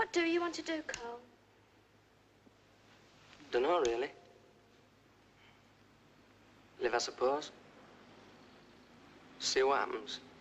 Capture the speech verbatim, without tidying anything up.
What do you want to do, Cole? Dunno, really. Live, I suppose. See what happens.